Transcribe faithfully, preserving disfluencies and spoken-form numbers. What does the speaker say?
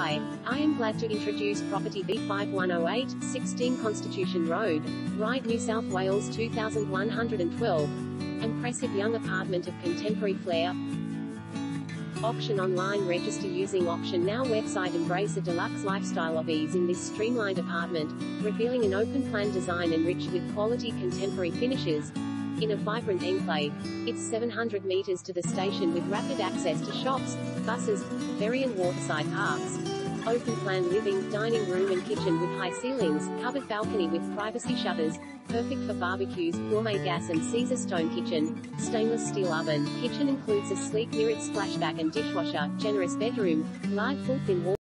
Hi, I am glad to introduce property B five one zero eight, sixteen Constitution Road, Ryde, New South Wales two thousand one hundred twelve. Impressive young apartment of contemporary flair. Auction online. Register using Auction Now website. Embrace a deluxe lifestyle of ease in this streamlined apartment, revealing an open-plan design enriched with quality contemporary finishes. In a vibrant enclave, it's seven hundred meters to the station with rapid access to shops, buses, ferry and waterside parks. Open-plan living, dining room and kitchen with high ceilings, covered balcony with privacy shutters, perfect for barbecues, gourmet gas and Caesar stone kitchen, stainless steel oven. Kitchen includes a sleek mirrored splashback and dishwasher, generous bedroom, large full-thin wall.